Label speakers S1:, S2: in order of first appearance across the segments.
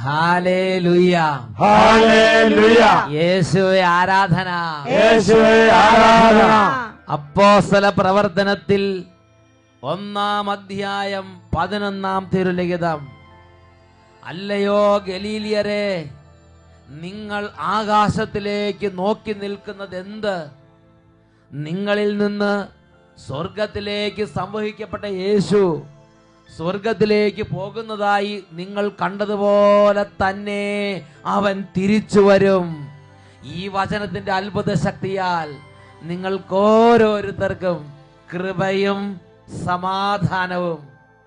S1: Hallelujah,
S2: hallelujah.
S1: യേശുവേ ആരാധന,
S2: യേശുവേ ആരാധന.
S1: അപ്പോസ്തല പ്രവർത്തനത്തിൽ 1-ാം അധ്യായം 11-ാം തിരുലിഖിതം. അല്ലയോ ഗലീലിയരെ, നിങ്ങൾ ആകാശത്തിലേക്ക് നോക്കി നിൽക്കുന്നത് എന്ത്? നിങ്ങളിൽ നിന്ന് സ്വർഗത്തിലേക്ക് സംവഹിക്കപ്പെട്ട യേശു സ്വർഗത്തിലേക്ക് പോകുന്നതായി നിങ്ങൾ കണ്ടതുപോലെ തന്നെ അവൻ തിരിച്ചു വരും. ഈ വചനത്തിന്റെ അത്ഭുത ശക്തിയാൽ നിങ്ങൾക്ക് ഓരോരുത്തർക്കും കൃപയും സമാധാനവും.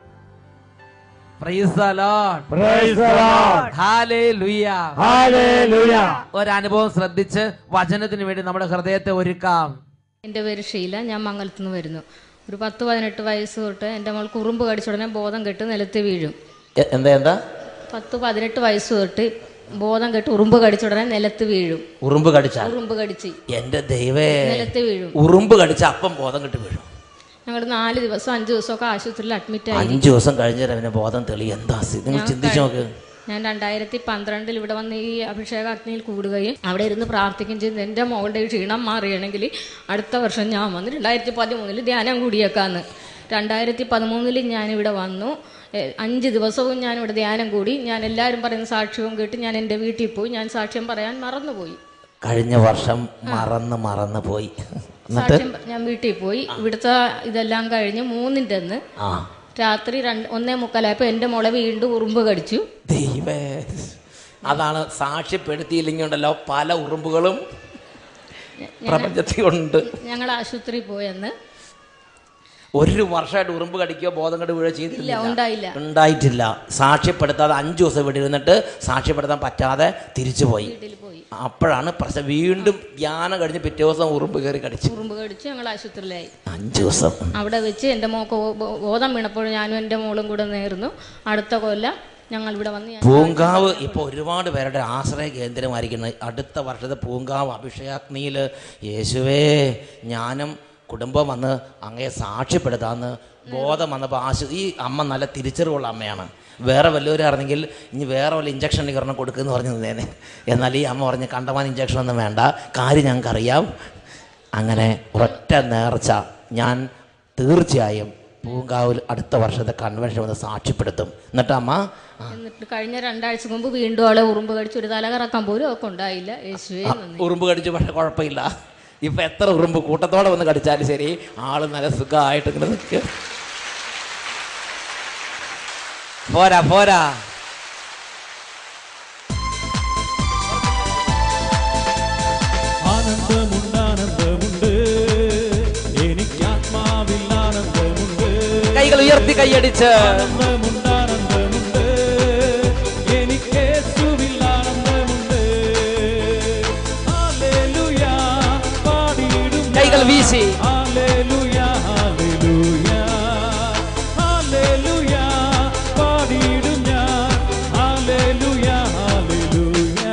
S1: Praise the Lord,
S2: praise the Lord,
S1: hallelujah,
S2: hallelujah.
S1: ഒരനുഭവം ശ്രദ്ധിച്ച് വചനത്തിന് വേണ്ടി നമ്മുടെ ഹൃദയത്തെ ഒരുക്കാം.
S3: എൻ്റെ പേര് ഷീല, ഞാൻ മംഗലത്തു നിന്ന് വരുന്നു. ഒരു 10-18 വയസ്സ് തൊട്ട് എൻ്റെ മോൾക്ക് ഉറുമ്പ് കടിച്ച ഉടനെ ബോധം കെട്ട് നിലത്ത് വീഴും.
S1: എന്താ
S3: 10-18 വയസ്സ് തൊട്ട് ബോധം കെട്ട് ഉറുമ്പ് കടിച്ച ഉടനെ നിലത്ത് വീഴും.
S1: ഉറുമ്പ് കടിച്ച എന്റെ ദൈവേ,
S3: നിലത്ത് വീഴും.
S1: ഉറുമ്പ് കടിച്ച അപ്പം ബോധം കെട്ട് വീഴും.
S3: ഞങ്ങൾ 4 ദിവസം 5 ദിവസമൊക്കെ ആശുപത്രിയിൽ അഡ്മിറ്റ് ആയി.
S1: 5 ദിവസം കഴിഞ്ഞാൽ അവന് ബോധം തെളി. എന്താ നിങ്ങൾ ചിന്തിച്ചു നോക്ക്.
S3: ഞാൻ 2012 ഇവിടെ വന്ന് ഈ അഭിഷേക അഗ്നിയിൽ കൂടുകയും അവിടെ ഇരുന്ന് പ്രാർത്ഥിക്കുകയും ചെയ്ത് എൻ്റെ മോളുടെ ക്ഷീണം മാറിയണമെങ്കിൽ അടുത്ത വർഷം ഞാൻ വന്ന് 2013 ധ്യാനം കൂടിയേക്കാന്ന്. 2013 ഞാനിവിടെ വന്നു. 5 ദിവസവും ഞാനിവിടെ ധ്യാനം കൂടി. ഞാൻ എല്ലാവരും പറയുന്ന സാക്ഷ്യവും കേട്ട് ഞാൻ എൻ്റെ വീട്ടിൽ പോയി. ഞാൻ സാക്ഷ്യം പറയാൻ മറന്നുപോയി.
S1: കഴിഞ്ഞ വർഷം മറന്നു പോയി.
S3: സാക്ഷ്യം ഞാൻ വീട്ടിൽ പോയി. ഇവിടുത്തെ ഇതെല്ലാം കഴിഞ്ഞ് 3-ന്റെ അന്ന് രാത്രി 1:45 എൻ്റെ മോളെ വീണ്ടും ഉറുമ്പ് കടിച്ചു.
S1: ദൈവേ, അതാണ് സാക്ഷ്യപ്പെടുത്തിയില്ലെങ്കിൽ ഉണ്ടല്ലോ പല ഉറുമ്പുകളും പ്രപഞ്ചത്തിലുണ്ട്.
S3: ഞങ്ങൾ ആശുപത്രിയിൽ പോയെന്ന്
S1: 1 വർഷമായിട്ട് ഉറുമ്പ് കടിക്കുകയോ ബോധം കെട്ട് വീഴുകയോ ചെയ്തിട്ടില്ല, ഉണ്ടായിട്ടില്ല. സാക്ഷ്യപ്പെടുത്താതെ 5 ദിവസം ഇവിടെ ഇരുന്നിട്ട് സാക്ഷ്യപ്പെടുത്താൻ പറ്റാതെ തിരിച്ചുപോയി. അപ്പോഴാണ് പ്രശ്നം. വീണ്ടും ധ്യാനം കഴിഞ്ഞ് പിറ്റേ ദിവസം ഉറുമ്പ് കടിച്ചു.
S3: ഞങ്ങൾ ആശുപത്രിയിലായി
S1: 5 ദിവസം.
S3: അവിടെ വെച്ച് എൻ്റെ മോക്ക് ബോധം വീണപ്പോൾ ഞാനും എൻ്റെ മോളും കൂടെ നേർന്നു. അടുത്ത കൊല്ലം ഞങ്ങൾ ഇവിടെ വന്ന്
S1: പൂങ്കാവ് ഇപ്പോൾ ഒരുപാട് പേരുടെ ആശ്രയ കേന്ദ്രമായിരിക്കുന്നത്. അടുത്ത വർഷത്തെ പൂങ്കാവ് അഭിഷേകാഗ്നിയിൽ യേശുവേ ഞാനും കുടുംബം വന്ന് അങ്ങയെ സാക്ഷ്യപ്പെടുത്താമെന്ന് ബോധം വന്നപ്പോൾ ഈ അമ്മ നല്ല തിരിച്ചറിവുള്ള അമ്മയാണ്. വേറെ വല്ലവരായിരുന്നെങ്കിൽ ഇനി വേറെ വല്ല ഇഞ്ചക്ഷൻ ഒരെണ്ണം കൊടുക്കുമെന്ന് പറഞ്ഞു നിന്നേനെ. എന്നാൽ ഈ അമ്മ പറഞ്ഞ് കണ്ടമാൻ ഇഞ്ചക്ഷൻ ഒന്നും വേണ്ട, കാര്യം ഞങ്ങൾക്കറിയാം. അങ്ങനെ ഒറ്റ നേർച്ച, ഞാൻ തീർച്ചയായും പൂങ്കാവിൽ അടുത്ത വർഷത്തെ കൺവെൻഷൻ വന്ന് സാക്ഷ്യപ്പെടുത്തും. എന്നിട്ട് അമ്മ
S3: കഴിഞ്ഞ 2 ആഴ്ച മുമ്പ് വീണ്ടും അവളെ ഉറുമ്പ് കടിച്ച് ഒരു തല കറക്കാൻ പോലും ഒക്കെ ഉണ്ടായില്ല. യേശുവേ,
S1: ഉറുമ്പ് കടിച്ചു, പക്ഷെ കുഴപ്പമില്ല. ഇപ്പം എത്ര ഉറുമ്പ് കൂട്ടത്തോടെ വന്ന് കടിച്ചാലും ശരി, ആള് നല്ല സുഖമായിട്ട് ഇങ്ങനെ നിൽക്കുക. പോരാ
S2: ആനന്ദമുണ്ട്, എനിക്ക് ആത്മാവിൽ ആനന്ദമുണ്ട്.
S1: കൈകൾ ഉയർത്തി കൈയടിച്ച്
S2: ആനന്ദമുണ്ട്, എനിക്ക് യേശുവിൽ ആനന്ദമുണ്ട്. ഹല്ലേലൂയ പാടിയിടും,
S1: കൈകൾ വീശി
S2: ഹല്ലേലൂയ ഹല്ലേലൂയ ഹല്ലേലൂയ പാടിയിടും ഞാൻ, ഹല്ലേലൂയ ഹല്ലേലൂയ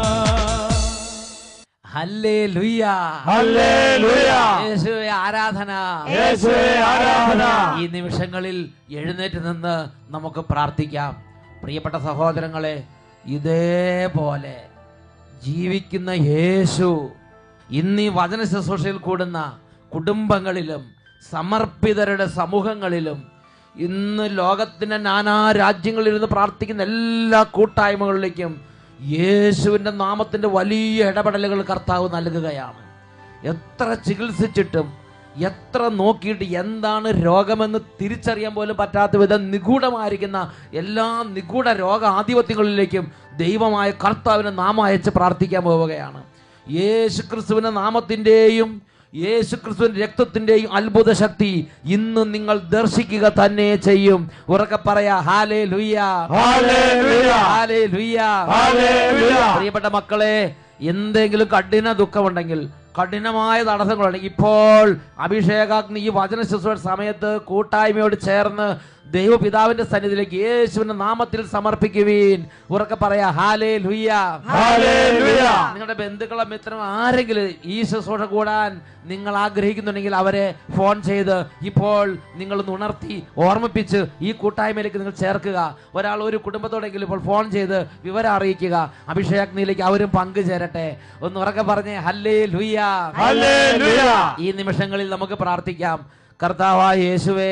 S1: ഹല്ലേലൂയ,
S2: ഹല്ലേലൂയ.
S1: യേശുവേ ആരാധന,
S2: യേശുവേ ആരാധന.
S1: ഈ നിമിഷങ്ങളിൽ എഴുന്നേറ്റ് നിന്ന് നമുക്ക് പ്രാർത്ഥിക്കാം. പ്രിയപ്പെട്ട സഹോദരങ്ങളെ, ഇതേപോലെ ജീവിക്കുന്ന യേശു ഇന്ന് ഈ വചന ശുശ്രൂഷയിൽ കൂടുന്ന കുടുംബങ്ങളിലും സമർപ്പിതരുടെ സമൂഹങ്ങളിലും ഇന്ന് ലോകത്തിന്റെ നാനാ രാജ്യങ്ങളിലിരുന്ന് പ്രാർത്ഥിക്കുന്ന എല്ലാ കൂട്ടായ്മകളിലേക്കും യേശുവിൻ്റെ നാമത്തിൻ്റെ വലിയ ഇടപെടലുകൾ കർത്താവ് നൽകുകയാണ്. എത്ര ചികിത്സിച്ചിട്ടും എത്ര നോക്കിയിട്ട് എന്താണ് രോഗമെന്ന് തിരിച്ചറിയാൻ പോലും പറ്റാത്ത വിധം നിഗൂഢമായിരിക്കുന്ന എല്ലാ നിഗൂഢ രോഗ ആധിപത്യങ്ങളിലേക്കും ദൈവമായ കർത്താവിനെ നാമം അയച്ച് പ്രാർത്ഥിക്കാൻ പോവുകയാണ്. യേശു ക്രിസ്തുവിൻ്റെ നാമത്തിൻ്റെയും യേശു ക്രിസ്തുവിന്റെ രക്തത്തിന്റെയും അത്ഭുത ശക്തി ഇന്ന് നിങ്ങൾ ദർശിക്കുക തന്നെ ചെയ്യും. ഉറക്കെ പറയാ ഹല്ലേലൂയ,
S2: ഹല്ലേലൂയ,
S1: ഹല്ലേലൂയ,
S2: ഹല്ലേലൂയ.
S1: പ്രിയപ്പെട്ട മക്കളെ, എന്തെങ്കിലും കഠിന ദുഃഖമുണ്ടെങ്കിൽ, കഠിനമായ തടസ്സങ്ങളുണ്ടെങ്കിൽ ഇപ്പോൾ അഭിഷേകാഗ്നി ഈ വചന ശുശ്രൂഷ സമയത്ത് കൂട്ടായ്മയോട് ചേർന്ന്
S4: ദൈവപിതാവിന്റെ സന്നിധിയിലേക്ക് യേശുവിന്റെ നാമത്തിൽ സമർപ്പിക്കുവീൻ. ഉറക്കെ പറയാ ഹല്ലേലൂയ. നിങ്ങളുടെ ബന്ധുക്കളോ മിത്രം ആരെങ്കിലും ഈ ശുശ്രൂഷ കൂടാൻ നിങ്ങൾ ആഗ്രഹിക്കുന്നുണ്ടെങ്കിൽ അവരെ ഫോൺ ചെയ്ത് ഇപ്പോൾ നിങ്ങളൊന്ന് ഉണർത്തി ഓർമ്മിപ്പിച്ച് ഈ കൂട്ടായ്മയിലേക്ക് നിങ്ങൾ ചേർക്കുക. ഒരാൾ ഒരു കുടുംബത്തോടെങ്കിലും ഇപ്പോൾ ഫോൺ ചെയ്ത് വിവരം അറിയിക്കുക. അഭിഷേകാഗ്നിയിലേക്ക് അവരും പങ്കുചേരട്ടെ. ഒന്ന് ഉറക്കെ പറഞ്ഞേ ഹല്ലേലൂയ. ഈ നിമിഷങ്ങളിൽ നമുക്ക് പ്രാർത്ഥിക്കാം. കർത്താവായ യേശുവേ,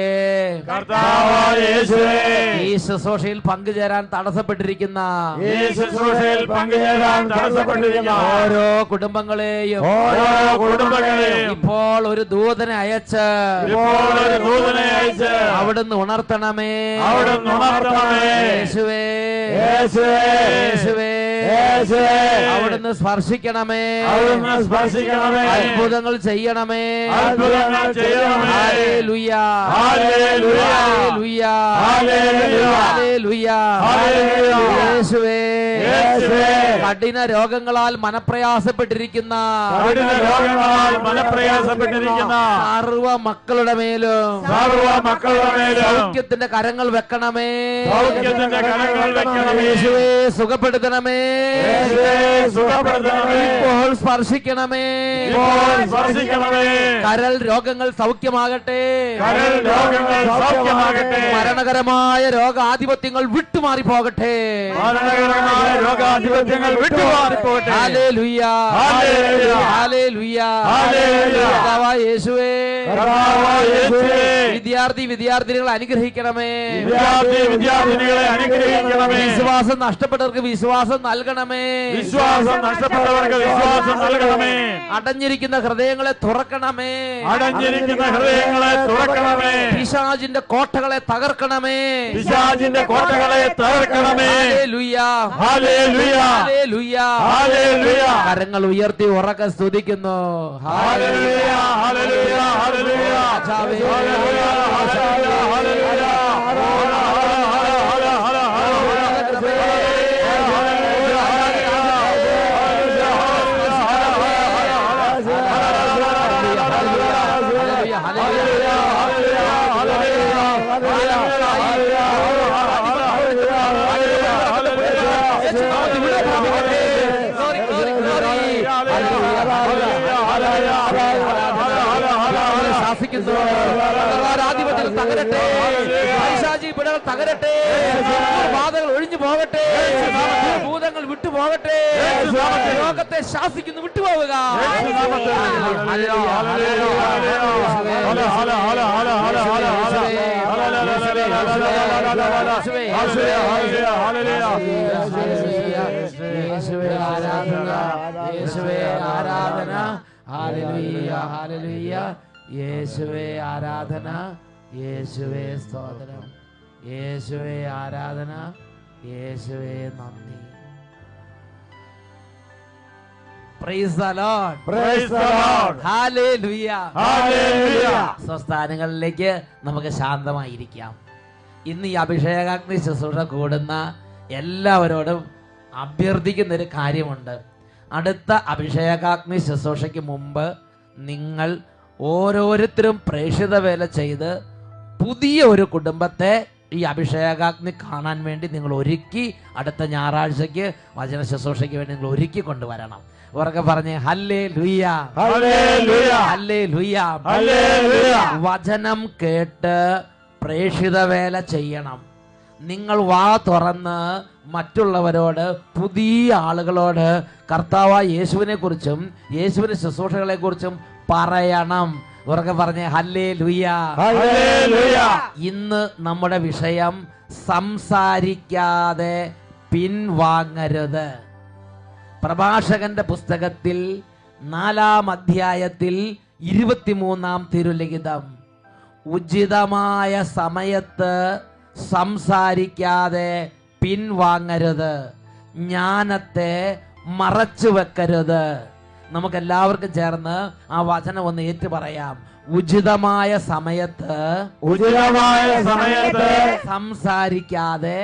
S4: ഈ ശുശ്രൂഷയിൽ പങ്കുചേരാൻ തടസ്സപ്പെട്ടിരിക്കുന്ന ഓരോ കുടുംബങ്ങളെയും ഇപ്പോൾ ഒരു ദൂതനെ അയച്ച് അവിടുന്ന് ഉണർത്തണമേ. യേശുവേ, യേശുവേ, അവിടുന്ന് സ്പർശിക്കണമേ. അത്ഭുതങ്ങൾ ചെയ്യണമേ. Hallelujah, hallelujah, hallelujah. യേശുവേ, കഠിന രോഗങ്ങളാൽ മനപ്രയാസപ്പെട്ടിരിക്കുന്ന സർവ്വ മക്കളുടെ മേലും സൗഖ്യത്തിന്റെ കരങ്ങൾ വെക്കണമേ. യേശുവേ, സുഖപ്പെടുത്തണമേ. ഇപ്പോൾ സ്പർശിക്കണമേ. കരൾ രോഗങ്ങൾ സൗഖ്യമാകട്ടെ. മരണകരമായ രോഗാധിപത്യങ്ങൾ വിട്ടുമാറി പോകട്ടെ. Hallelujah, hallelujah. കർത്താവായ യേശുവേ, വിദ്യാർത്ഥിനികളെ അനുഗ്രഹിക്കണമേ. വിശ്വാസം നഷ്ടപ്പെട്ടവർക്ക് വിശ്വാസം നൽകണമേ. അടഞ്ഞിരിക്കുന്ന ഹൃദയങ്ങളെ തുറക്കണമേ. പിശാചിന്റെ കോട്ടകളെ തകർക്കണമേ. കരങ്ങൾ ഉയർത്തി ഉറക്കെ സ്തുതിക്കുന്നു. ആധിപത്യങ്ങൾ തകരട്ടെ. പൈശാചിക പിടകൾ തകരട്ടെ. ബാധകൾ ഒഴിഞ്ഞു പോകട്ടെ. ഭൂതങ്ങൾ വിട്ടുപോകട്ടെ. ലോകത്തെ ശാസിക്കുന്നു വിട്ടുപോവുക. യേശുവേ ആരാധന. Hallelujah, hallelujah. യേശുവേ ആരാധന. യേശുവേ സ്തോത്രം. യേശുവേ ആരാധന. യേശുവേ നന്ദി. Praise the Lord. Praise the Lord. Hallelujah, hallelujah. സ്വസ്ഥാനങ്ങളിലേക്ക് നമുക്ക് ശാന്തമായിരിക്കാം. ഇന്ന് ഈ അഭിഷേകാഗ്നി ശുശ്രൂഷ കൂടുന്ന എല്ലാവരോടും അഭ്യർത്ഥിക്കുന്നൊരു കാര്യമുണ്ട്. അടുത്ത അഭിഷേകാഗ്നി ശുശ്രൂഷയ്ക്ക് മുമ്പ് നിങ്ങൾ ഓരോരുത്തരും പ്രേക്ഷിത വേല ചെയ്ത് പുതിയ ഒരു കുടുംബത്തെ ഈ അഭിഷേകാഗ്നി കാണാൻ വേണ്ടി നിങ്ങൾ ഒരുക്കി അടുത്ത ഞായറാഴ്ചയ്ക്ക് വചന ശുശ്രൂഷയ്ക്ക് വേണ്ടി നിങ്ങൾ ഒരുക്കി കൊണ്ടുവരണം. ഉറക്കെ പറഞ്ഞേ ഹല്ലേലൂയ, ഹല്ലേലൂയ, ഹല്ലേലൂയ, ഹല്ലേലൂയ. വചനം കേട്ട് പ്രേക്ഷിത വേല ചെയ്യണം. നിങ്ങൾ വാ തുറന്ന് മറ്റുള്ളവരോട്, പുതിയ ആളുകളോട് കർത്താവായ യേശുവിനെ കുറിച്ചും യേശുവിന്റെ ശുശ്രൂഷകളെ കുറിച്ചും പറയണം. ഉറക്കെ പറഞ്ഞേ ഹല്ലേലൂയ, ഹല്ലേലൂയ. ഇന്ന് നമ്മുടെ വിഷയം സംസാരിക്കാതെ പിൻവാങ്ങരുത്. പ്രഭാഷകന്റെ പുസ്തകത്തിൽ 4-ാം അധ്യായത്തിൽ 23-ാം തിരുലിഖിതം, ഉചിതമായ സമയത്ത് സംസാരിക്കാതെ പിൻവാങ്ങരുത്, ജ്ഞാനത്തെ മറച്ചു വെക്കരുത്. നമുക്കെല്ലാവർക്കും ചേർന്ന് ആ വചനം ഒന്ന് ഏറ്റു പറയാം. ഉചിതമായ സമയത്ത് സംസാരിക്കാതെ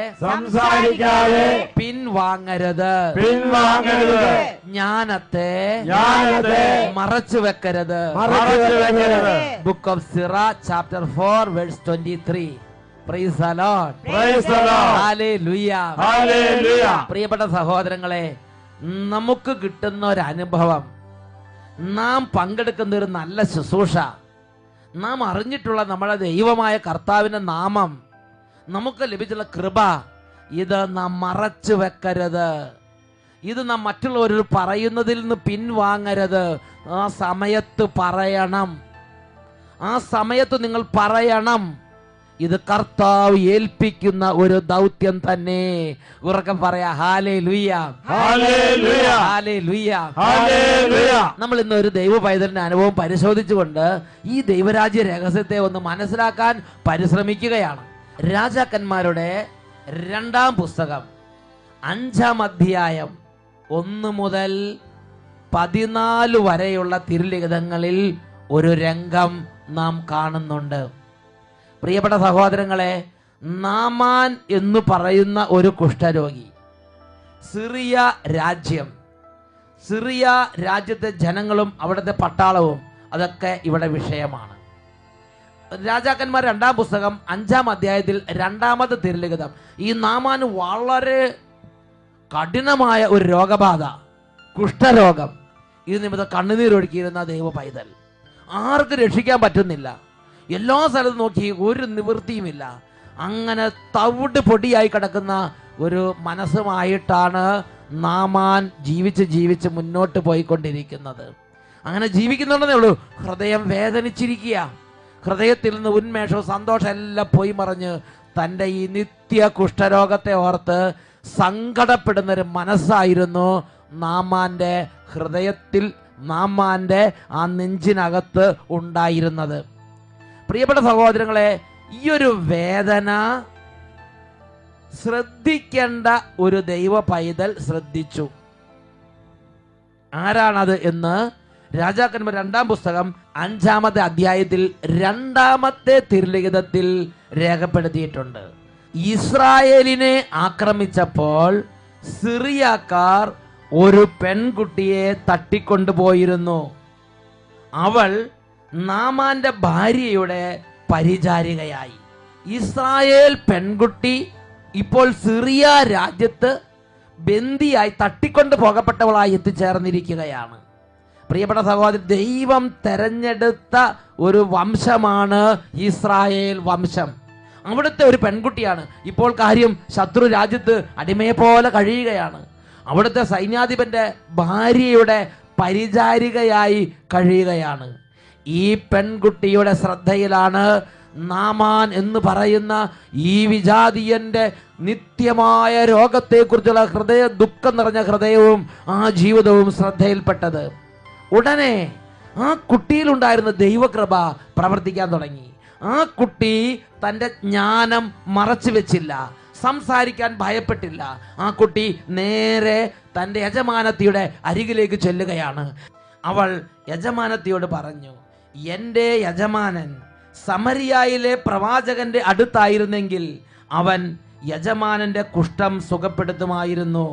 S4: പിൻവാങ്ങരുത്, ജ്ഞാനത്തെ മറച്ചു വെക്കരുത്. Book of സിറ chapter 4 verse 23. Price the Lord.
S2: Praise the Lord.
S4: Hallelujah.
S2: Hallelujah.
S4: പ്രിയപ്പെട്ട സഹോദരങ്ങളെ, നമുക്ക് കിട്ടുന്ന ഒരു അനുഭവം, നാം പങ്കെടുക്കുന്ന ഒരു നല്ല ശുശ്രൂഷ, നാം അറിഞ്ഞിട്ടുള്ള നമ്മുടെ ദൈവമായ കർത്താവിൻ്റെ നാമം, നമുക്ക് ലഭിച്ചുള്ള കൃപ, ഇത് നാം മറച്ചു വെക്കരുത്. ഇത് നാം മറ്റുള്ളവരോട് പറയുന്നതിൽ നിന്ന് പിൻവാങ്ങരുത്. ആ സമയത്ത് പറയണം. ആ സമയത്ത് നിങ്ങൾ പറയണം. ഇത് കർത്താവ് ഏൽപ്പിക്കുന്ന ഒരു ദൗത്യം തന്നെ. ഉറക്കം പറയാ ഹല്ലേലൂയ,
S2: ഹല്ലേലൂയ,
S4: ഹല്ലേലൂയ,
S2: ഹല്ലേലൂയ.
S4: നമ്മൾ ഇന്ന് ഒരു ദൈവ പൈതലിന്റെ അനുഭവം പരിശോധിച്ചുകൊണ്ട് ഈ ദൈവരാജ്യ രഹസ്യത്തെ ഒന്ന് മനസ്സിലാക്കാൻ പരിശ്രമിക്കുകയാണ്. രാജാക്കന്മാരുടെ 2-ാം പുസ്തകം 5-ാം അധ്യായം 1 മുതൽ 14 വരെയുള്ള തിരുലിഖിതങ്ങളിൽ ഒരു രംഗം നാം കാണുന്നുണ്ട്. പ്രിയപ്പെട്ട സഹോദരങ്ങളെ, നാമാൻ എന്ന് പറയുന്ന ഒരു കുഷ്ഠരോഗി, സിറിയ രാജ്യത്തെ ജനങ്ങളും അവിടുത്തെ പട്ടാളവും അതൊക്കെ ഇവിടെ വിഷയമാണ്. രാജാക്കന്മാർ 2-ാം പുസ്തകം 5-ാം അധ്യായത്തിൽ 2-ാമത്തെ തിരുലിഖിതം, ഈ നാമാൻ വളരെ കഠിനമായ ഒരു രോഗബാധ, കുഷ്ഠരോഗം, ഇത് നിമിത്തം കണ്ണുനീരൊഴുക്കിയിരുന്ന ദൈവ പൈതൽ, ആർക്കും രക്ഷിക്കാൻ പറ്റുന്നില്ല. എല്ലാ സ്ഥലത്തും നോക്കി ഒരു നിവൃത്തിയുമില്ല. അങ്ങനെ തവിട് പൊടിയായി കിടക്കുന്ന ഒരു മനസ്സുമായിട്ടാണ് നാമാൻ ജീവിച്ച് മുന്നോട്ട് പോയിക്കൊണ്ടിരിക്കുന്നത്. അങ്ങനെ ജീവിക്കുന്നുണ്ടെന്നേ ഉള്ളൂ. ഹൃദയം വേദനിച്ചിരിക്കുക. ഹൃദയത്തിൽ നിന്ന് ഉന്മേഷവും സന്തോഷം എല്ലാം പോയി മറിഞ്ഞ് തൻ്റെ ഈ നിത്യ കുഷ്ഠരോഗത്തെ ഓർത്ത് സങ്കടപ്പെടുന്നൊരു മനസ്സായിരുന്നു നാമാൻ്റെ ഹൃദയത്തിൽ, നാമാൻ്റെ ആ നെഞ്ചിനകത്ത് ഉണ്ടായിരുന്നത്. പ്രിയപ്പെട്ട സഹോദരങ്ങളെ, ഈ ഒരു വേദന ശ്രദ്ധിക്കേണ്ട ഒരു ദൈവ പൈതൽ ശ്രദ്ധിച്ചു. ആരാണത് എന്ന് രാജാക്കന്മാർ 2-ാം പുസ്തകം 5-ാമത്തെ അധ്യായത്തിൽ 2-ാമത്തെ തിരുലിഖിതത്തിൽ രേഖപ്പെടുത്തിയിട്ടുണ്ട്. ഇസ്രായേലിനെ ആക്രമിച്ചപ്പോൾ സിറിയക്കാർ ഒരു പെൺകുട്ടിയെ തട്ടിക്കൊണ്ടുപോയിരുന്നു. അവൾ നാമാന്റെ ഭാര്യയുടെ പരിചാരികയായി. ഇസ്രായേൽ പെൺകുട്ടി ഇപ്പോൾ സിറിയ രാജ്യത്ത് ബന്ദിയായി തട്ടിക്കൊണ്ടു പോകപ്പെട്ടവളായി എത്തിച്ചേർന്നിരിക്കുകയാണ്. പ്രിയപ്പെട്ട സഹോദരൻ, ദൈവം തെരഞ്ഞെടുത്ത ഒരു വംശമാണ് ഇസ്രായേൽ വംശം. അവിടുത്തെ ഒരു പെൺകുട്ടിയാണ്. ഇപ്പോൾ കാര്യം ശത്രു രാജ്യത്ത് അടിമയെ പോലെ കഴിയുകയാണ്. അവിടുത്തെ സൈന്യാധിപന്റെ ഭാര്യയുടെ പരിചാരികയായി കഴിയുകയാണ്. ഈ പെൺകുട്ടിയുടെ ശ്രദ്ധയിലാണ് നാമാൻ എന്ന് പറയുന്ന ഈ വിജാതീയന്റെ നിത്യമായ രോഗത്തെക്കുറിച്ചുള്ള ദുഃഖം നിറഞ്ഞ ഹൃദയവും ആ ജീവിതവും ശ്രദ്ധയിൽപ്പെട്ടത്. ഉടനെ ആ കുട്ടിയിലുണ്ടായിരുന്ന ദൈവകൃപ പ്രവർത്തിക്കാൻ തുടങ്ങി. ആ കുട്ടി തൻ്റെ ജ്ഞാനം മറച്ചു വെച്ചില്ല, സംസാരിക്കാൻ ഭയപ്പെട്ടില്ല. ആ കുട്ടി നേരെ തൻ്റെ യജമാനത്തിയുടെ അരികിലേക്ക് ചെല്ലുകയാണ്. അവൾ യജമാനത്തിയോട് പറഞ്ഞു, എൻ്റെ യജമാനൻ സമരിയായിലെ പ്രവാചകന്റെ അടുത്തായിരുന്നെങ്കിൽ അവൻ യജമാനന്റെ കുഷ്ഠം സുഖപ്പെടുത്തുമായിരുന്നു.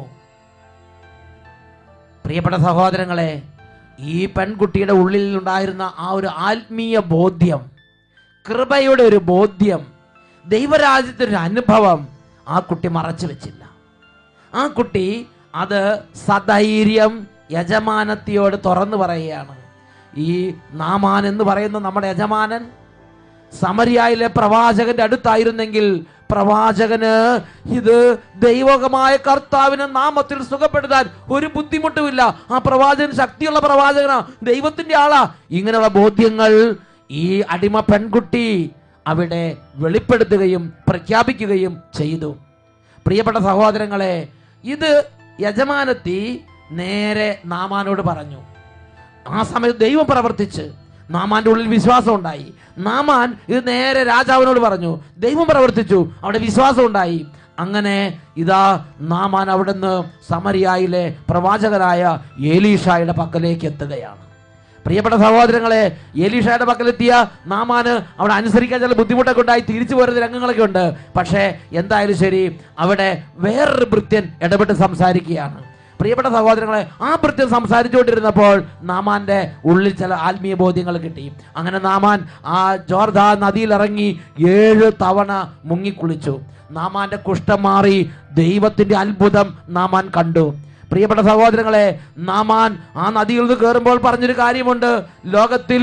S4: പ്രിയപ്പെട്ട സഹോദരങ്ങളെ, ഈ പെൺകുട്ടിയുടെ ഉള്ളിൽ ഉണ്ടായിരുന്ന ആ ഒരു ആത്മീയ ബോധ്യം, കൃപയുടെ ഒരു ബോധ്യം, ദൈവരാജ്യത്തിൻ്റെ ഒരു അനുഭവം ആ കുട്ടി മറച്ചു വെച്ചില്ല. ആ കുട്ടി അത് സധൈര്യം യജമാനത്തിയോട് തുറന്നു പറയുകയാണ്. ഈ നാമാൻ എന്ന് പറയുന്ന നമ്മുടെ യജമാനൻ സമരിയായിലെ പ്രവാചകന്റെ അടുത്തായിരുന്നെങ്കിൽ പ്രവാചകന് ഇത് ദൈവകമായ കർത്താവിനെ നാമത്തിൽ സുഖപ്പെടുത്താൻ ഒരു ബുദ്ധിമുട്ടുമില്ല. ആ പ്രവാചകൻ ശക്തിയുള്ള പ്രവാചകനാ, ദൈവത്തിന്റെ ആളാ. ഇങ്ങനെയുള്ള ബോധ്യങ്ങൾ ഈ അടിമ പെൺകുട്ടി അവിടെ വെളിപ്പെടുത്തുകയും പ്രഖ്യാപിക്കുകയും ചെയ്തു. പ്രിയപ്പെട്ട സഹോദരങ്ങളെ, ഇത് യജമാനത്തി നേരെ നാമാനോട് പറഞ്ഞു. ആ സമയത്ത് ദൈവം പ്രവർത്തിച്ച് നാമാന്റെ ഉള്ളിൽ വിശ്വാസം ഉണ്ടായി. നാമാൻ ഇത് നേരെ രാജാവിനോട് പറഞ്ഞു. ദൈവം പ്രവർത്തിച്ചു, അവിടെ വിശ്വാസം ഉണ്ടായി. അങ്ങനെ ഇതാ നാമാൻ അവിടുന്ന് സമരിയായിലെ പ്രവാചകനായ എലീഷായുടെ പക്കലേക്ക് എത്തുകയാണ്. പ്രിയപ്പെട്ട സഹോദരങ്ങളെ, എലീഷായുടെ പക്കലെത്തിയ നാമാന് അവിടെ അനുസരിക്കാൻ ചില ബുദ്ധിമുട്ടൊക്കെ ഉണ്ടായി, തിരിച്ചു പോരുന്ന രംഗങ്ങളൊക്കെ ഉണ്ട്. പക്ഷേ എന്തായാലും ശരി, അവിടെ വേറൊരു ഭൃത്യൻ ഇടപെട്ട് സംസാരിക്കുകയാണ്. പ്രിയപ്പെട്ട സഹോദരങ്ങളെ, ആ ഭൃത്യൻ സംസാരിച്ചുകൊണ്ടിരുന്നപ്പോൾ നാമാന്റെ ഉള്ളിൽ ചില ആത്മീയ ബോധ്യങ്ങൾ കിട്ടി. അങ്ങനെ നാമാൻ ആ ജോർദാൻ നദിയിൽ ഇറങ്ങി 7 തവണ മുങ്ങിക്കുളിച്ചു. നാമാന്റെ കുഷ്ഠം മാറി. ദൈവത്തിന്റെ അത്ഭുതം നാമാൻ കണ്ടു. പ്രിയപ്പെട്ട സഹോദരങ്ങളെ, നാമാൻ ആ നദിയിൽ നിന്ന് കയറുമ്പോൾ പറഞ്ഞൊരു കാര്യമുണ്ട്: ലോകത്തിൽ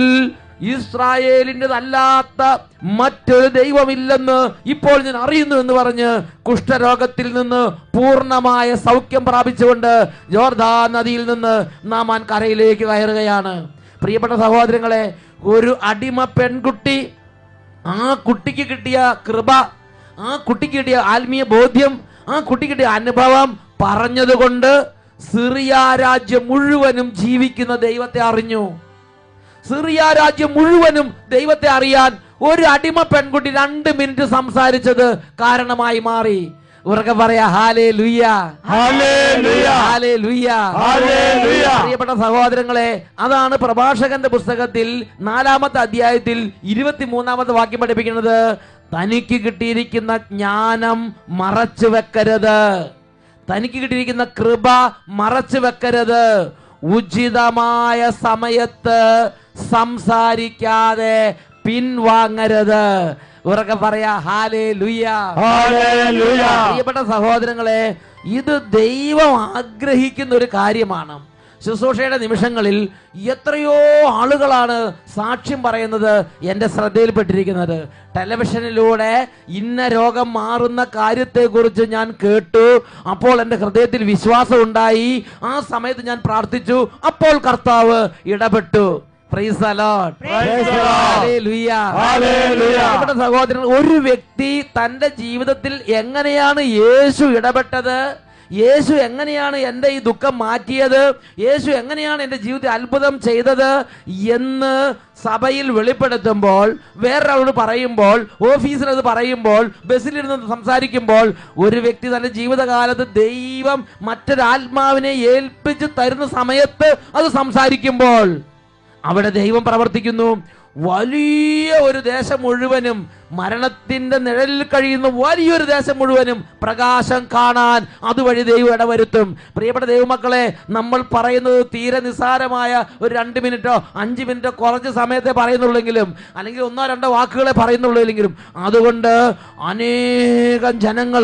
S4: ഇസ്രായേലിൻ്റെതല്ലാത്ത മറ്റൊരു ദൈവമില്ലെന്ന് ഇപ്പോൾ ഞാൻ അറിയുന്നു എന്ന് പറഞ്ഞ് കുഷ്ഠരോഗത്തിൽ നിന്ന് പൂർണ്ണമായ സൗഖ്യം പ്രാപിച്ചുകൊണ്ട് ജോർദാൻ നദിയിൽ നിന്ന് നാമാൻ കരയിലേക്ക് കയറുകയാണ്. പ്രിയപ്പെട്ട സഹോദരങ്ങളെ, ഒരു അടിമ പെൺകുട്ടി, ആ കുട്ടിക്ക് കിട്ടിയ കൃപ, ആ കുട്ടിക്ക് കിട്ടിയ ആത്മീയ ബോധ്യം, ആ കുട്ടിക്ക് കിട്ടിയ അനുഭവം പറഞ്ഞതുകൊണ്ട് സിറിയ രാജ്യം മുഴുവനും ജീവിക്കുന്ന ദൈവത്തെ അറിഞ്ഞു. സിറിയ രാജ്യം മുഴുവനും ദൈവത്തെ അറിയാൻ ഒരു അടിമ പെൺകുട്ടി 2 മിനിറ്റ് സംസാരിച്ചത് കാരണമായി മാറി. ഉറക്കെ പറയാ ഹല്ലേലൂയ,
S2: ഹല്ലേലൂയ,
S4: ഹല്ലേലൂയ,
S2: ഹല്ലേലൂയ.
S4: പ്രിയപ്പെട്ട സഹോദരങ്ങളെ, അതാണ് പ്രഭാഷകന്റെ പുസ്തകത്തിൽ 4-ാമത്തെ അധ്യായത്തിൽ 23-ാമത്തെ വാക്യം പഠിപ്പിക്കുന്നത്: തനിക്ക് കിട്ടിയിരിക്കുന്ന ജ്ഞാനം മറച്ചു വെക്കരുത്, തനിക്ക് കിട്ടിയിരിക്കുന്ന കൃപ മറച്ചു വെക്കരുത്, ഉചിതമായ സമയത്ത് സംസാരിക്കാതെ പിൻവാങ്ങരുത്. ഉറക്കെ പറയാ ഹല്ലേലൂയ,
S2: ഹല്ലേലൂയ.
S4: പ്രിയപ്പെട്ട സഹോദരങ്ങളെ, ഇത് ദൈവം ആഗ്രഹിക്കുന്ന ഒരു കാര്യമാണ്. ശുശ്രൂഷയുടെ നിമിഷങ്ങളിൽ എത്രയോ ആളുകളാണ് സാക്ഷ്യം പറയുന്നത് എൻ്റെ ശ്രദ്ധയിൽപ്പെട്ടിരിക്കുന്നത്. ടെലിവിഷനിലൂടെ ഇന്ന രോഗം മാറുന്ന കാര്യത്തെക്കുറിച്ച് ഞാൻ കേട്ടു, അപ്പോൾ എൻ്റെ ഹൃദയത്തിൽ വിശ്വാസം ഉണ്ടായി, ആ സമയത്ത് ഞാൻ പ്രാർത്ഥിച്ചു, അപ്പോൾ കർത്താവ് ഇടപെട്ടു. Praise the Lord, hallelujah, hallelujah. പ്രിയപ്പെട്ട സഹോദരൻ, ഒരു വ്യക്തി തൻ്റെ ജീവിതത്തിൽ എങ്ങനെയാണ് യേശു ഇടപെട്ടത്, യേശു എങ്ങനെയാണ് എൻ്റെ ഈ ദുഃഖം മാറ്റിയത്, യേശു എങ്ങനെയാണ് എൻ്റെ ജീവിതത്തിൽ അത്ഭുതം ചെയ്തത് എന്ന് സഭയിൽ വെളിപ്പെടുത്തുമ്പോൾ, വേറൊരാളോട് പറയുമ്പോൾ, ഓഫീസിലത് പറയുമ്പോൾ, ബസ്സിലിരുന്ന് സംസാരിക്കുമ്പോൾ, ഒരു വ്യക്തി തൻ്റെ ജീവിതകാലത്ത് ദൈവം മറ്റൊരാത്മാവിനെ ഏൽപ്പിച്ച് തരുന്ന സമയത്ത് അത് സംസാരിക്കുമ്പോൾ അവിടെ ദൈവം പ്രവർത്തിക്കുന്നു. വലിയ ഒരു ദേശം മുഴുവനും, മരണത്തിന്റെ നിഴലിൽ കഴിയുന്ന വലിയൊരു ദേശം മുഴുവനും പ്രകാശം കാണാൻ അതുവഴി ദൈവം ഇടവരുത്തും. പ്രിയപ്പെട്ട ദൈവമക്കളെ, നമ്മൾ പറയുന്നത് തീരെ നിസ്സാരമായ ഒരു 2 മിനിറ്റോ 5 മിനിറ്റോ കുറച്ച് സമയത്തെ പറയുന്നുള്ളെങ്കിലും, അല്ലെങ്കിൽ 1-2 വാക്കുകളെ പറയുന്നുള്ളെങ്കിലും, അതുകൊണ്ട് അനേകം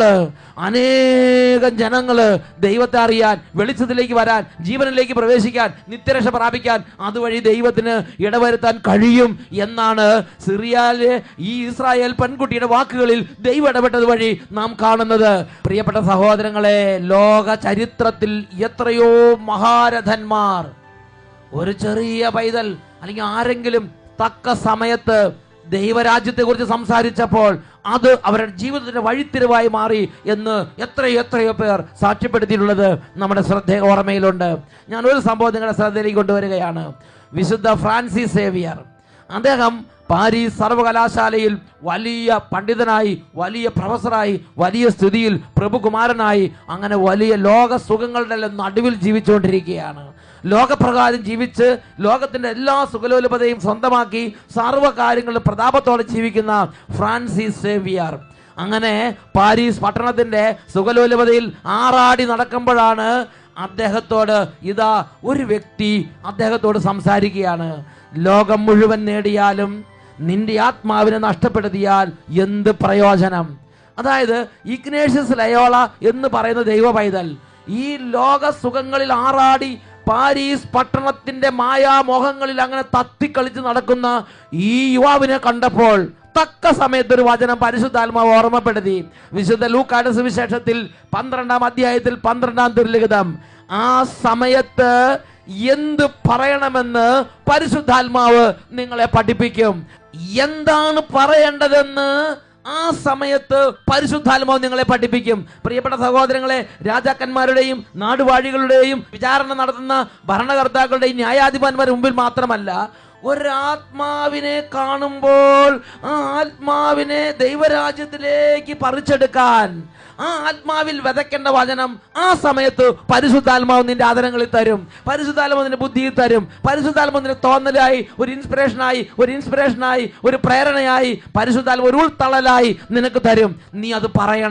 S4: ജനങ്ങള് ദൈവത്തെ അറിയാൻ, വെളിച്ചത്തിലേക്ക് വരാൻ, ജീവനിലേക്ക് പ്രവേശിക്കാൻ, നിത്യരക്ഷ പ്രാപിക്കാൻ അതുവഴി ദൈവത്തിന് ഇടവരുത്താൻ കഴിയും എന്നാണ് സിറിയയിലെ ഈ ഇസ്രായേൽ പെൺകുട്ടിയുടെ വാക്കുകളിൽ ദൈവം ഇടപെട്ടത് വഴി നാം കാണുന്നത്. പ്രിയപ്പെട്ട സഹോദരങ്ങളെ, ലോക ചരിത്രത്തിൽ എത്രയോ മഹാരഥന്മാർ, ഒരു ചെറിയ പൈതൽ അല്ലെങ്കിൽ ആരെങ്കിലും തക്ക സമയത്ത് ദൈവരാജ്യത്തെ കുറിച്ച് സംസാരിച്ചപ്പോൾ അത് അവരുടെ ജീവിതത്തിന്റെ വഴിത്തിരിവായി മാറി എന്ന് എത്രയോ പേർ സാക്ഷ്യപ്പെടുത്തിയിട്ടുള്ളത് നമ്മുടെ ഓർമ്മയിലുണ്ട്. ഞാൻ ഒരു സംഭവം നിങ്ങളുടെ ശ്രദ്ധയിലേക്ക് കൊണ്ടുവരികയാണ്. വിശുദ്ധ ഫ്രാൻസിസ് സേവിയർ, അദ്ദേഹം പാരീസ് സർവകലാശാലയിൽ വലിയ പണ്ഡിതനായി, വലിയ പ്രൊഫസറായി, വലിയ സ്ഥിതിയിൽ പ്രഭുകുമാരനായി, അങ്ങനെ വലിയ ലോക സുഖങ്ങളുടെ നടുവിൽ ജീവിച്ചുകൊണ്ടിരിക്കുകയാണ്. ലോകപ്രകാരം ജീവിച്ച് ലോകത്തിന്റെ എല്ലാ സുഖലോലുപതയും സ്വന്തമാക്കി സർവ്വകാര്യങ്ങളും പ്രതാപത്തോടെ ജീവിക്കുന്ന ഫ്രാൻസിസ് സേവിയർ അങ്ങനെ പാരീസ് പട്ടണത്തിന്റെ സുഖലോലുപതയിൽ ആറാടി നടക്കുമ്പോഴാണ് അദ്ദേഹത്തോട് ഒരു വ്യക്തി അദ്ദേഹത്തോട് സംസാരിക്കുകയാണ്. ലോകം മുഴുവൻ നേടിയാലും നിന്റെ ആത്മാവിനെ നഷ്ടപ്പെടുത്തിയാൽ എന്ത് പ്രയോജനം? അതായത് ഇഗ്നേഷ്യസ് ലയോള എന്ന് പറയുന്ന ദൈവ പൈതൽ ഈ ലോക സുഖങ്ങളിൽ ആറാടി പാരീസ് പട്ടണത്തിന്റെ മായാമോഹങ്ങളിൽ അങ്ങനെ തത്തിക്കളിച്ച് നടക്കുന്ന ഈ യുവാവിനെ കണ്ടപ്പോൾ തക്ക സമയത്ത് ഒരു വചനം പരിശുദ്ധാത്മാവ് ഓർമ്മപ്പെടുത്തി. വിശുദ്ധ ലൂക്കായുടെ സുവിശേഷത്തിൽ 12-ാം അധ്യായത്തിൽ 12-ാം തിരുലിഖിതം, ആ സമയത്ത് എന്ത് പറയണമെന്ന് പരിശുദ്ധാത്മാവ് നിങ്ങളെ പഠിപ്പിക്കും. എന്താണ് പറയേണ്ടതെന്ന് ആ സമയത്ത് പരിശുദ്ധാത്മാവ് നിങ്ങളെ പഠിപ്പിക്കും. പ്രിയപ്പെട്ട സഹോദരങ്ങളെ, രാജാക്കന്മാരുടെയും നാടുവാഴികളുടെയും വിചാരണ നടത്തുന്ന ഭരണകർത്താക്കളുടെയും ന്യായാധിപന്മാരുടെ മുമ്പിൽ മാത്രമല്ല, ഒരാത്മാവിനെ കാണുമ്പോൾ ആ ആത്മാവിനെ ദൈവരാജ്യത്തിലേക്ക് പറിച്ചെടുക്കാൻ, ആ ആ ആത്മാവിൽ വിതയ്ക്കേണ്ട വചനം ആ സമയത്ത് പരിശുദ്ധാത്മാവ് നിന്റെ ആദരങ്ങളിൽ തരും, പരിശുദ്ധാത്മാവ് നിന്റെ ബുദ്ധിയിൽ തരും, പരിശുദ്ധാത്മാവ് നിന്റെ തോന്നലായി, ഒരു ഇൻസ്പിറേഷനായി, ഒരു പ്രേരണയായി, പരിശുദ്ധാത്മാവ് ഒരു ഉൾത്തള്ളലായി നിനക്ക് തരും. നീ അത്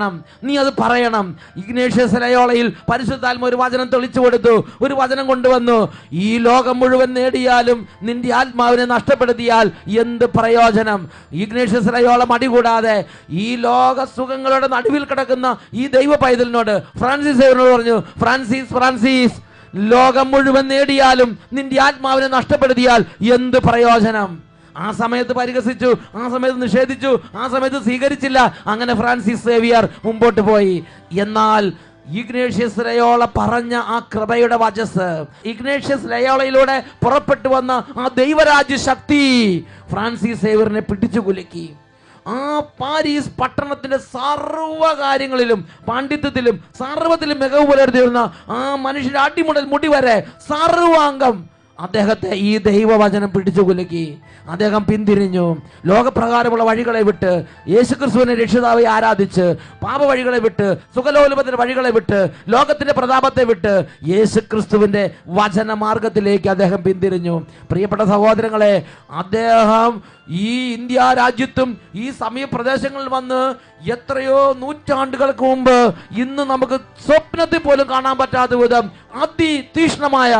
S4: പറയണം. ഇഗ്നേഷ്യസ് ലയോളയിൽ പരിശുദ്ധാത്മാവ് ഒരു വചനം തെളിച്ചു കൊടുത്തു, ഒരു വചനം കൊണ്ടുവന്നു. ഈ ലോകം മുഴുവൻ നേടിയാലും നിന്റെ ആത്മാവിനെ നഷ്ടപ്പെടുത്തിയാൽ എന്ത് പ്രയോജനം? ഇഗ്നേഷ്യസ് ലയോള മടികൂടാതെ ഈ ലോക സുഖങ്ങളുടെ നടുവിൽ കിടക്കുന്ന ഈ ദൈവ പൈതലിനോട് ഫ്രാൻസിസ് പറഞ്ഞു, ഫ്രാൻസിസ്, ലോകം മുഴുവൻ നേടിയാലും നിന്റെ ആത്മാവിനെ നഷ്ടപ്പെടുത്തിയാൽ എന്ത് പ്രയോജനം? ആ സമയത്ത് പരിഹസിച്ചു, ആ സമയത്ത് നിഷേധിച്ചു, ആ സമയത്ത് സ്വീകരിച്ചില്ല. അങ്ങനെ ഫ്രാൻസിസ് സേവിയർ മുമ്പോട്ട് പോയി. എന്നാൽ ഇഗ്നേഷ്യസ് ലയോള പറഞ്ഞ ആ കൃപയുടെ വചസ്, ഇഗ്നേഷ്യസ് ലയോളയിലൂടെ പുറപ്പെട്ടു വന്ന ആ ദൈവരാജ്യ ശക്തി ഫ്രാൻസിസ് സേവിയറിനെ പിടിച്ചു കുലുക്കി. ആ പാരീസ് പട്ടണത്തിന്റെ സർവ്വ കാര്യങ്ങളിലും, പാണ്ഡിത്യത്തിലും സർവ്വത്തിലും മികവ് പുലർത്തിയിരുന്ന ആ മനുഷ്യന്റെ അടിമുതൽ മുടി വരെ സർവാംഗം അദ്ദേഹത്തെ ഈ ദൈവവചനം പിടിച്ചു കുലുക്കി. അദ്ദേഹം പിന്തിരിഞ്ഞു. ലോകപ്രകാരമുള്ള വഴികളെ വിട്ട് യേശുക്രിസ്തുവിനെ രക്ഷിതാവെ ആരാധിച്ച്, പാപ വഴികളെ വിട്ട്, സുഖലോലുപത്തിന്റെ വഴികളെ വിട്ട്, ലോകത്തിന്റെ പ്രതാപത്തെ വിട്ട് യേശുക്രിസ്തുവിന്റെ വചനമാർഗത്തിലേക്ക് അദ്ദേഹം പിന്തിരിഞ്ഞു. പ്രിയപ്പെട്ട സഹോദരങ്ങളെ, അദ്ദേഹം ഈ ഇന്ത്യ രാജ്യത്തും ഈ സമീപപ്രദേശങ്ങളിൽ വന്ന് എത്രയോ നൂറ്റാണ്ടുകൾക്ക് മുമ്പ് ഇന്ന് നമുക്ക് സ്വപ്നത്തിൽ പോലും കാണാൻ പറ്റാത്ത വിധം അതിതീക്ഷ്ണമായ,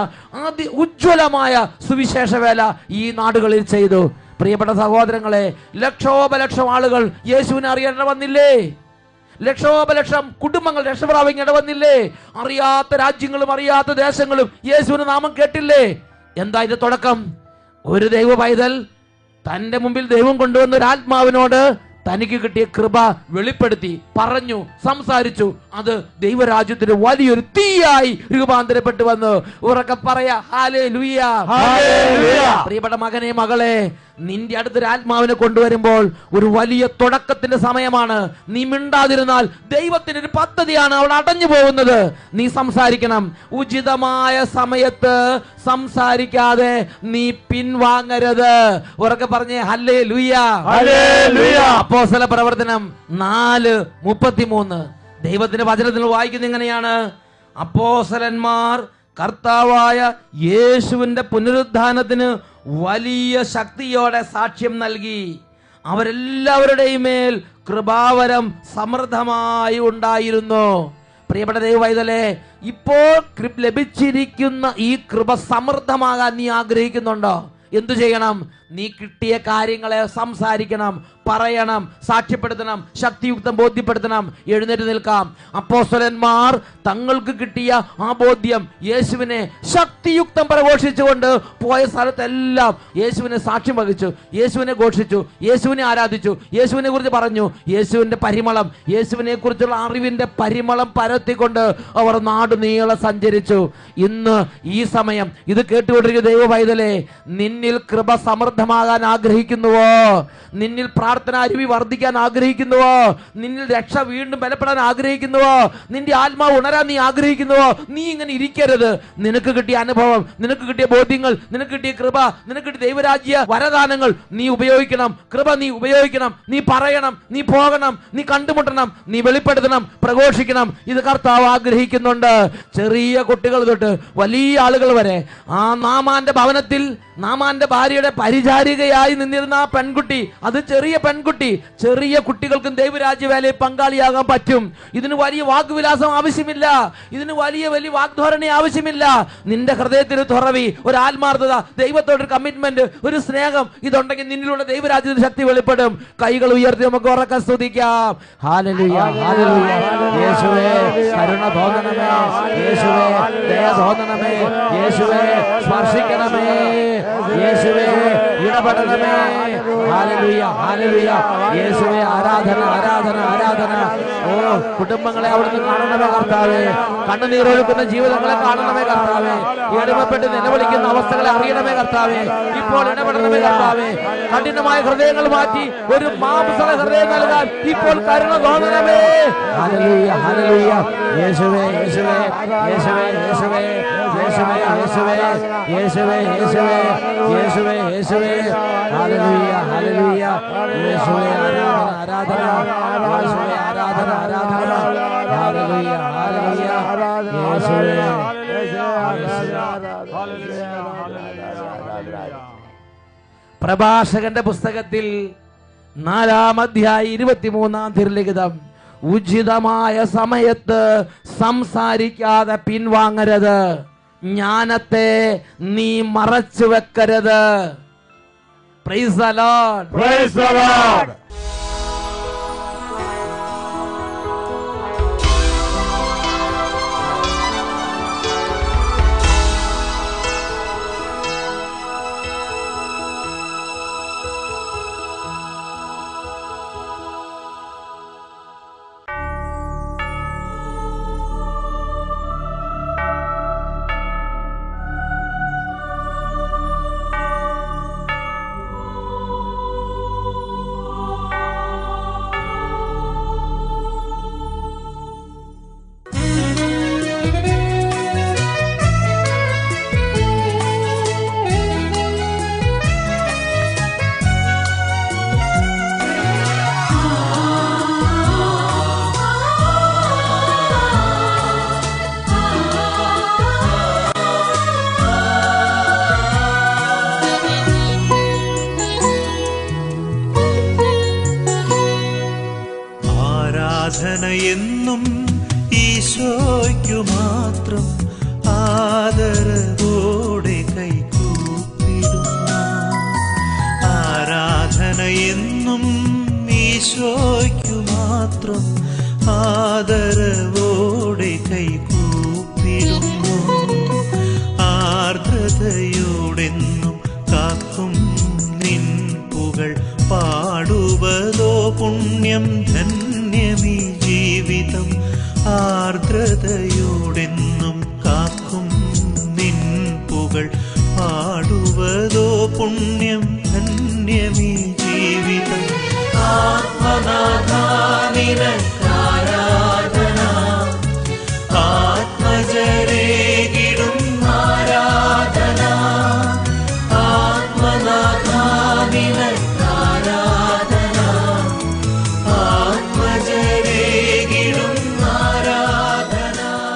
S4: ഉജ്ജ്വലമായ സുവിശേഷ വേല ഈ നാടുകളിൽ ചെയ്തു. പ്രിയപ്പെട്ട സഹോദരങ്ങളെ, ലക്ഷോപലക്ഷം ആളുകൾ യേശുവിനെ അറിയേണ്ട വന്നില്ലേ? ലക്ഷോപലക്ഷം കുടുംബങ്ങൾ രക്ഷപ്രാപിക്കേണ്ട വന്നില്ലേ? അറിയാത്ത രാജ്യങ്ങളും അറിയാത്ത ദേശങ്ങളും യേശുവിന്റെ നാമം കേട്ടില്ലേ? എന്താ ഇതിന്റെ തുടക്കം? ഒരു ദൈവ പൈതൽ തന്റെ മുമ്പിൽ ദൈവം കൊണ്ടുവന്ന ഒരു ആത്മാവിനോട് തനിക്ക് കിട്ടിയ കൃപ വെളിപ്പെടുത്തി, പറഞ്ഞു, സംസാരിച്ചു. അത് ദൈവരാജ്യത്തിന് വലിയൊരു തീയായി രൂപാന്തരപ്പെട്ടു വന്നു. ഉറക്കെ പറയാ ഹല്ലേലൂയ. പ്രിയപ്പെട്ട മകനെ, മകളെ, നിന്റെ അടുത്തൊരു ആത്മാവിനെ കൊണ്ടുവരുമ്പോൾ ഒരു വലിയ തുടക്കത്തിന്റെ സമയമാണ്. നീ മിണ്ടാതിരുന്നാൽ ദൈവത്തിന്റെ ഒരു പദ്ധതിയാണ് അവിടെ അടഞ്ഞു പോകുന്നത്. നീ സംസാരിക്കണം. ഉചിതമായ സമയത്ത് സംസാരിക്കാതെ നീ പിൻവാങ്ങരുത്. ഉറക്കെ പറഞ്ഞേ ഹല്ലേലൂയ. അപ്പോസ്തല പ്രവർത്തനം 4:33 ദൈവത്തിന്റെ വചനത്തിൽ വായിക്കുന്നത് ഇങ്ങനെയാണ്: അപ്പോസ്തലന്മാർ കർത്താവായ യേശുവിന്റെ പുനരുദ്ധാനത്തിന് വലിയ ശക്തിയോടെ സാക്ഷ്യം നൽകി. അവരെല്ലാവരുടെയും മേൽ കൃപാവരം സമൃദ്ധമായി ഉണ്ടായിരുന്നു. പ്രിയപ്പെട്ട ദൈവവൈതലേ, ഇപ്പോൾ ലഭിച്ചിരിക്കുന്ന ഈ കൃപ സമൃദ്ധമാകാൻ നീ ആഗ്രഹിക്കുന്നുണ്ടോ? എന്തു ചെയ്യണം? നീ കിട്ടിയ കാര്യങ്ങളെ സംസാരിക്കണം, പറയണം, സാക്ഷ്യപ്പെടുത്തണം, ശക്തിയുക്തം ബോധ്യപ്പെടുത്തണം. എഴുന്നേറ്റ് നിൽക്കാം. അപ്പോസ്തലന്മാർ തങ്ങൾക്ക് കിട്ടിയ ആ ബോധ്യം യേശുവിനെ ശക്തിയുക്തം പ്രഘോഷിച്ചുകൊണ്ട് പോയ സ്ഥലത്തെല്ലാം യേശുവിനെ സാക്ഷ്യം വഹിച്ചു, യേശുവിനെ ഘോഷിച്ചു, യേശുവിനെ ആരാധിച്ചു, യേശുവിനെ കുറിച്ച് പറഞ്ഞു. യേശുവിന്റെ പരിമളം, യേശുവിനെ കുറിച്ചുള്ള അറിവിന്റെ പരിമളം പരത്തിക്കൊണ്ട് അവർ നാട് നീളെ സഞ്ചരിച്ചു. ഇന്ന് ഈ സമയം ഇത് കേട്ടുകൊണ്ടിരിക്കുന്ന ദൈവ പൈതലേ, നിന്നിൽ കൃപ സമൃദ്ധമാകാൻ ആഗ്രഹിക്കുന്നുവോ? നിന്നിൽ പ്രാർത്ഥന അരുവി വർദ്ധിക്കാൻ ആഗ്രഹിക്കുന്നുവോ? നിന്നിൽ രക്ഷ വീണ്ടും ബലപ്പെടാൻ ആഗ്രഹിക്കുന്നുവോ? നിന്റെ ആത്മാവ് ഉണരാൻ നീ ആഗ്രഹിക്കുന്നുവോ? നീ ഇങ്ങനെ ഇരിക്കരുത്. നിനക്ക് കിട്ടിയ അനുഭവം, നിനക്ക് കിട്ടിയ ബോധ്യങ്ങൾ, നിനക്ക് കിട്ടിയ കൃപ, നിനക്ക് കിട്ടിയ ദൈവരാജ്യ വരദാനങ്ങൾ നീ ഉപയോഗിക്കണം. കൃപ നീ ഉപയോഗിക്കണം. നീ പറയണം, നീ പോകണം, നീ കണ്ടുമുട്ടണം, നീ വെളിപ്പെടുത്തണം, പ്രഘോഷിക്കണം. ഇത് കർത്താവ് ആഗ്രഹിക്കുന്നുണ്ട്. ചെറിയ കുട്ടികൾ തൊട്ട് വലിയ ആളുകൾ വരെ ആ നാമാന്റെ ഭവനത്തിൽ നാമാന്റെ ഭാര്യയുടെ പരിചാരികയായി നിന്നിരുന്ന ആ പെൺകുട്ടി, അത് ചെറിയ പെൺകുട്ടി, ചെറിയ കുട്ടികൾക്കും ദൈവരാജ്യ വേലയിൽ പങ്കാളിയാകാൻ പറ്റും. ഇതിന് വലിയ വാഗ്വിലാസം ആവശ്യമില്ല, ഇതിന് വലിയ വലിയ വാഗ്ധോരണി ആവശ്യമില്ല. നിന്റെ ഹൃദയത്തിൽ തുറവി, ഒരു ആത്മാർത്ഥത, ദൈവത്തോടൊരു കമ്മിറ്റ്മെന്റ്, ഒരു സ്നേഹം ഇതുണ്ടെങ്കിൽ നിന്നിലുള്ള ദൈവരാജ്യത്തിന്റെ ശക്തി വെളിപ്പെടും. കൈകൾ ഉയർത്തി നമുക്ക് ഉറക്കെ സ്തുതിക്കാം. Hallelujah, hallelujah. യേശുവേ കരുണ തോന്നണമേ, യേശുവേ ദയ തോന്നണമേ, യേശുവേ സ്പർശിക്കണമേ, യേശുവേ ഇടപെടണമേ. Hallelujah, hallelujah. യേശുവേ ആരാധന, ആരാധന, ആരാധന. ഓ കുടുംബങ്ങളെ അവിടുന്ന് കാണണമേ കർത്താവേ. കണ്ണുനീരൊഴുക്കുന്ന ജീവിതങ്ങളെ കാണണമേ കർത്താവേ. എളിമപ്പെട്ട് നിലവിളിക്കുന്ന അവസ്ഥകളെ അറിയണമേ കർത്താവേ. ഇപ്പോൾ ഇടപെടണമേ കർത്താവേ. കഠിനമായ ഹൃദയങ്ങൾ മാറ്റി ഒരു മാംസള ഹൃദയം നൽകാൻ ഇപ്പോൾ കരുണ തോന്നണമേ. Hallelujah, hallelujah. യേശുവേ, യേശുവേ, യേശുവേ, യേശുവേ, യേശുവേ, യേശുവേ, യേശുവേ, യേശുവേ, യേശുവേ, യേശുവേ. Hallelujah, hallelujah. യേശുവേ ആരാധന, ആരാധന. യേശുവേ ആരാധന, ആരാധന. പ്രഭാഷകന്റെ പുസ്തകത്തിൽ 4-ാം അധ്യായം 23-ാം തിരുലിഖിതം, ഉചിതമായ സമയത്ത് സംസാരിക്കാതെ പിൻവാങ്ങരുത്, ജ്ഞാനത്തെ നീ മറച്ചു വെക്കരുത്. Praise the Lord.
S2: Praise the Lord.
S5: എന്നും ഈശോയ്ക്കു മാത്രം ആദരവോടെ കൈകൂപ്പിടുന്നു. ആരാധന എന്നും ഈശോയ്ക്കു മാത്രം ആദരവോടെ കൈകൂപ്പിടുന്നു. ആർദ്രതയോടെന്നും കാക്കും നിൻ പുകൾ പാടുവതോ പുണ്യം ധന്യമീ ജീവിതം. ആർദ്രതയോടെന്നും കാക്കും നിൻ പുകൾ പാടുവതോ പുണ്യം ധന്യമീ ജീവിതം. ആത്മനാഥാ നിനക്കാരാധന, ആത്മജരേകിടും ആരാധന. ആത്മനാഥാ നിനക്കാരാധന, ആത്മജരേകിടും ആരാധന.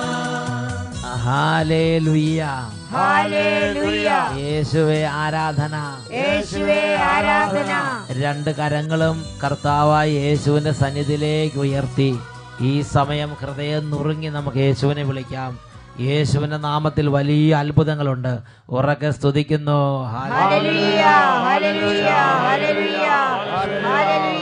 S4: Hallelujah,
S6: hallelujah.
S4: യേശുവേ ആരാധന,
S6: യേശുവേ ആരാധന.
S4: രണ്ട് കരങ്ങളും കർത്താവായ യേശുവിന്റെ സന്നിധിയിലേക്ക് ഉയർത്തി ഈ സമയം ഹൃദയം നുറുങ്ങി നമുക്ക് യേശുവിനെ വിളിക്കാം. യേശുവിന്റെ നാമത്തിൽ വലിയ അത്ഭുതങ്ങളുണ്ട്. ഉറക്കെ സ്തുതിക്കുന്നു.
S6: Hallelujah, hallelujah, hallelujah, hallelujah.